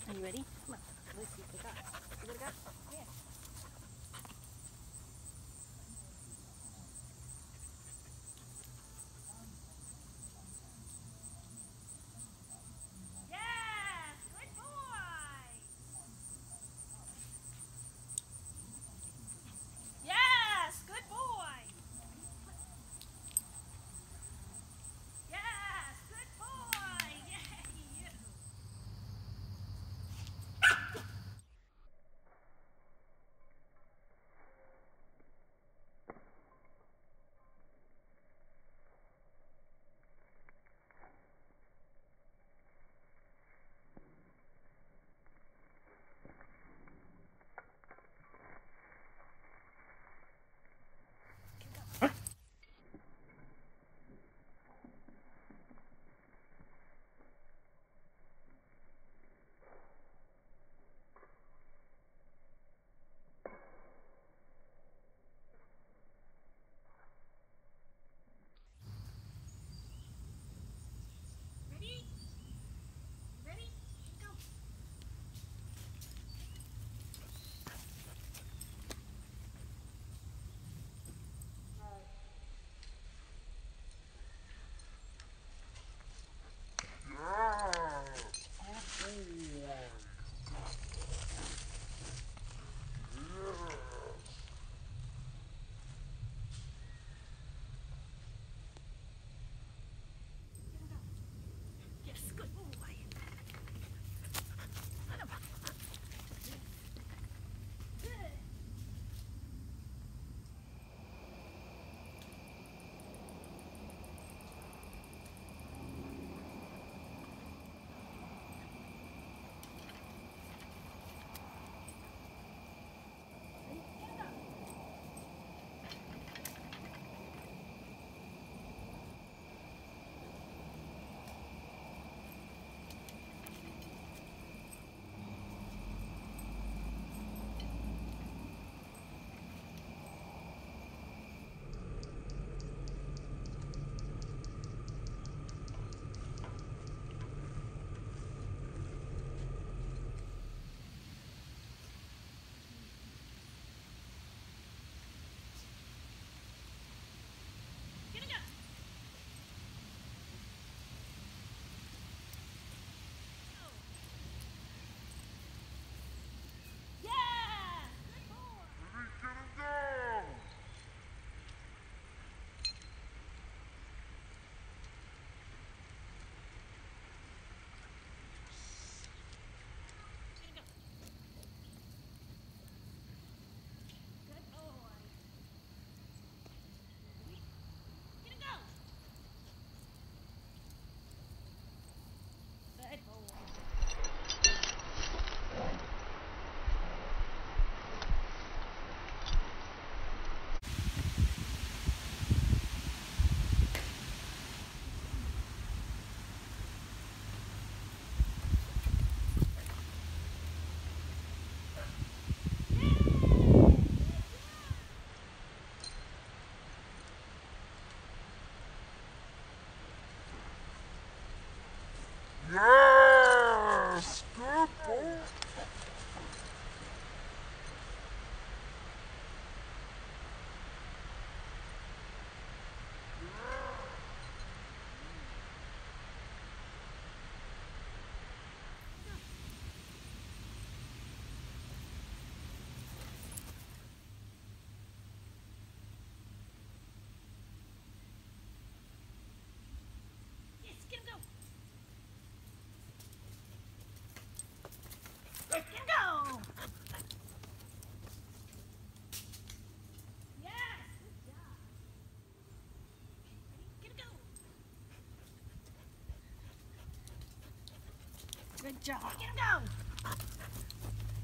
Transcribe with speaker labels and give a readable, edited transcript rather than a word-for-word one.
Speaker 1: Are you ready? Come on. Let's see what we got. See what we got? Yeah. Yes! Good boy! Yes! Good boy! Yes! Good boy! Yay! You. Ready? Ready? Go. Yes, good boy. Good. Get it up. Go. Yeah! Good boy. Get it go. Good boy. Get it go. Good boy.
Speaker 2: Yes! Good boy!
Speaker 1: Yes, get him go. Get him go. Yes, good job. Ready? Get him go. Good job. Get him go.